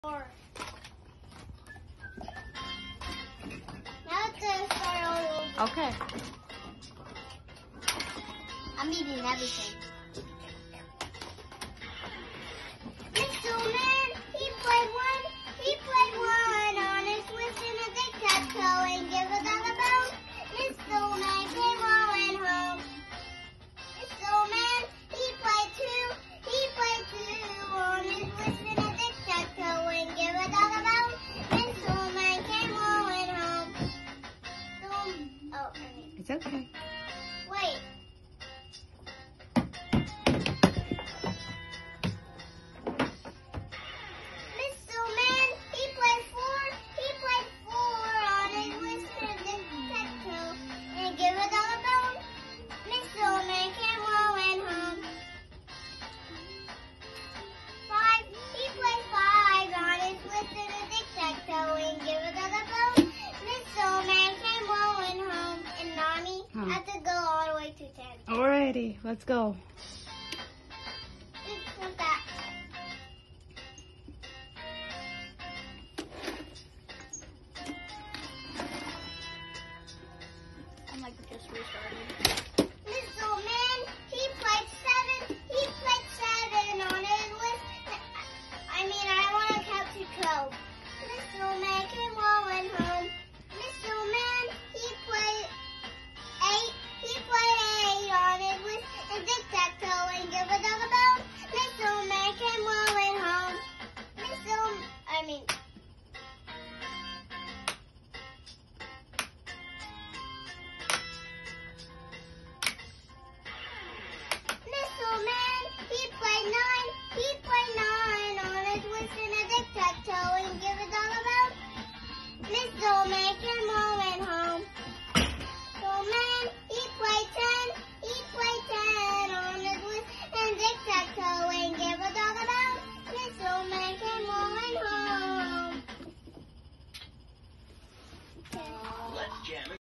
4. Now it's start all over. Okay. I'm eating everything. Mr. Man, he played one on his Switch in a tic-tac-toe and give a dog a bone. Mr. Man came home and home. Mr. Man, he played two on his Switch in a tic-tac-toe and give a dog a bone. Mr. Man came home and home. It's okay. Wait. I have to go all the way to 10. Alrighty, let's go.